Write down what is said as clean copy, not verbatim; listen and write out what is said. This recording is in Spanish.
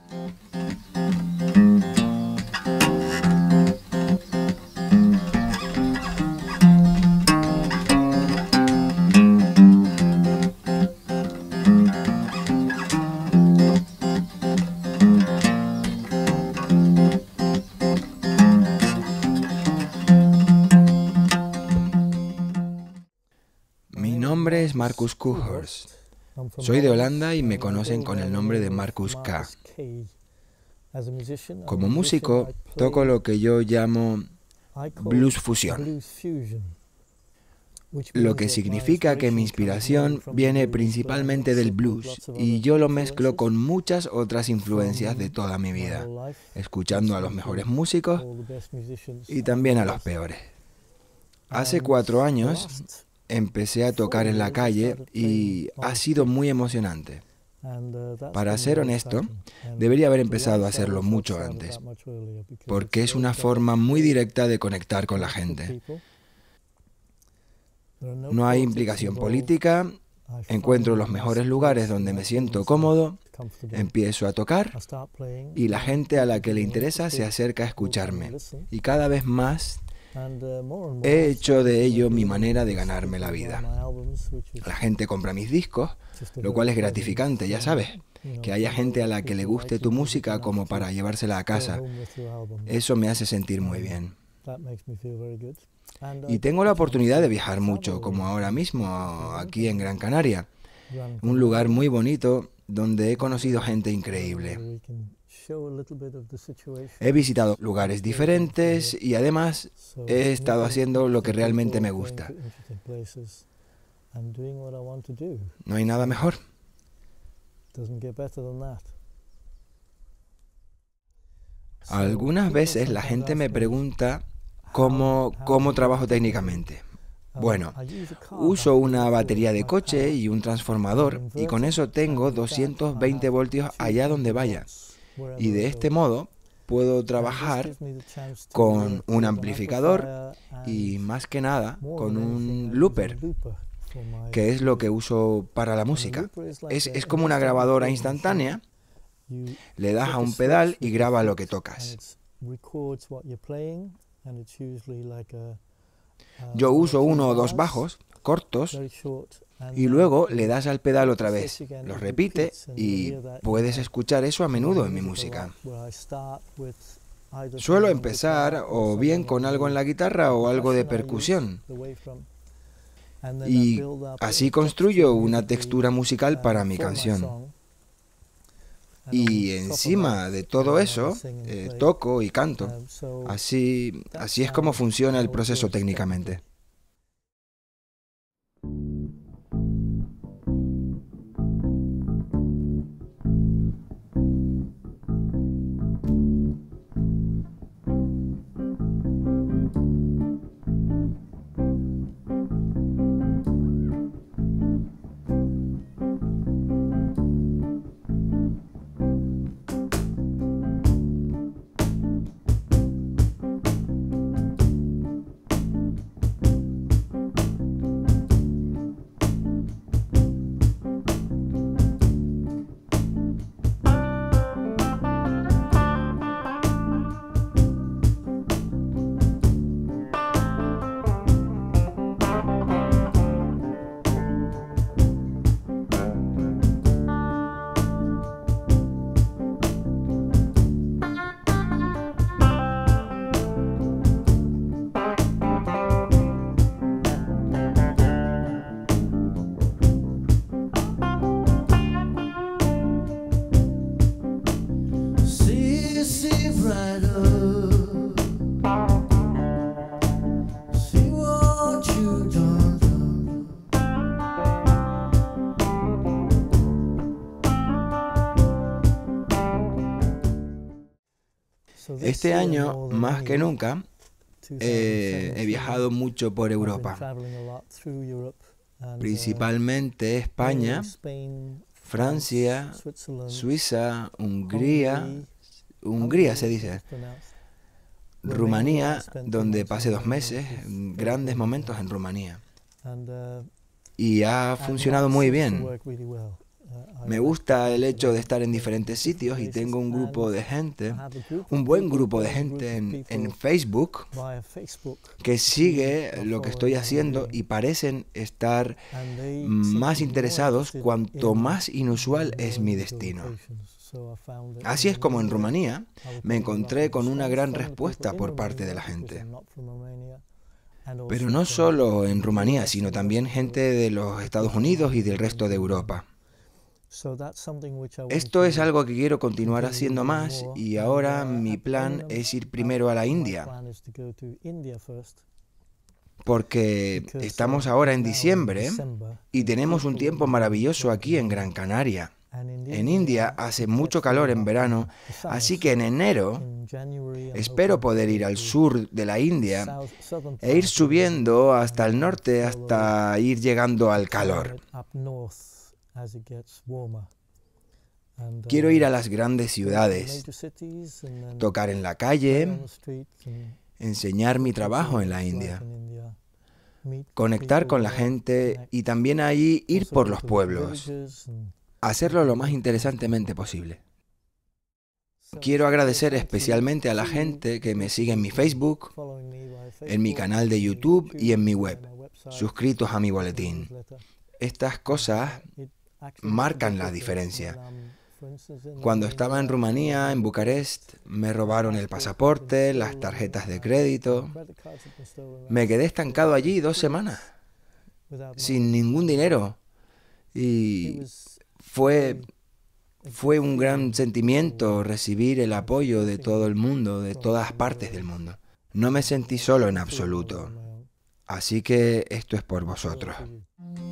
Mi nombre es Marcus Koolhaas. Soy de Holanda y me conocen con el nombre de Marcus K. Como músico, toco lo que yo llamo blues fusión, lo que significa que mi inspiración viene principalmente del blues y yo lo mezclo con muchas otras influencias de toda mi vida, escuchando a los mejores músicos y también a los peores. Hace 4 años empecé a tocar en la calle y ha sido muy emocionante. Para ser honesto, debería haber empezado a hacerlo mucho antes, porque es una forma muy directa de conectar con la gente. No hay implicación política, encuentro los mejores lugares donde me siento cómodo, empiezo a tocar y la gente a la que le interesa se acerca a escucharme. Y cada vez más he hecho de ello mi manera de ganarme la vida. La gente compra mis discos, lo cual es gratificante, ya sabes. Que haya gente a la que le guste tu música como para llevársela a casa. Eso me hace sentir muy bien. Y tengo la oportunidad de viajar mucho, como ahora mismo, aquí en Gran Canaria. Un lugar muy bonito donde he conocido gente increíble. He visitado lugares diferentes y además he estado haciendo lo que realmente me gusta. No hay nada mejor. Algunas veces la gente me pregunta cómo trabajo técnicamente. Bueno, uso una batería de coche y un transformador y con eso tengo 220 voltios allá donde vaya. Y de este modo puedo trabajar con un amplificador y más que nada con un looper, que es lo que uso para la música. Es como una grabadora instantánea, le das a un pedal y graba lo que tocas. Yo uso 1 o 2 bajos cortos y luego le das al pedal otra vez, lo repite y puedes escuchar eso a menudo en mi música. Suelo empezar o bien con algo en la guitarra o algo de percusión y así construyo una textura musical para mi canción. Y encima de todo eso, toco y canto. Así es como funciona el proceso técnicamente. Este año, más que nunca, he viajado mucho por Europa, principalmente España, Francia, Suiza, Hungría se dice, Rumanía, donde pasé 2 meses, grandes momentos en Rumanía. Y ha funcionado muy bien. Me gusta el hecho de estar en diferentes sitios y tengo un grupo de gente, un buen grupo de gente en Facebook que sigue lo que estoy haciendo y parecen estar más interesados cuanto más inusual es mi destino. Así es como en Rumanía me encontré con una gran respuesta por parte de la gente. Pero no solo en Rumanía, sino también gente de los Estados Unidos y del resto de Europa. Esto es algo que quiero continuar haciendo más y ahora mi plan es ir primero a la India, porque estamos ahora en diciembre y tenemos un tiempo maravilloso aquí en Gran Canaria. En India hace mucho calor en verano, así que en enero espero poder ir al sur de la India e ir subiendo hasta el norte hasta ir llegando al calor. Quiero ir a las grandes ciudades, tocar en la calle, enseñar mi trabajo en la India, conectar con la gente y también ahí ir por los pueblos, hacerlo lo más interesantemente posible. Quiero agradecer especialmente a la gente que me sigue en mi Facebook, en mi canal de YouTube y en mi web, suscritos a mi boletín. Estas cosas marcan la diferencia. Cuando estaba en Rumanía, en Bucarest, me robaron el pasaporte, las tarjetas de crédito. Me quedé estancado allí 2 semanas, sin ningún dinero. Y fue un gran sentimiento recibir el apoyo de todo el mundo, de todas partes del mundo. No me sentí solo en absoluto. Así que esto es por vosotros.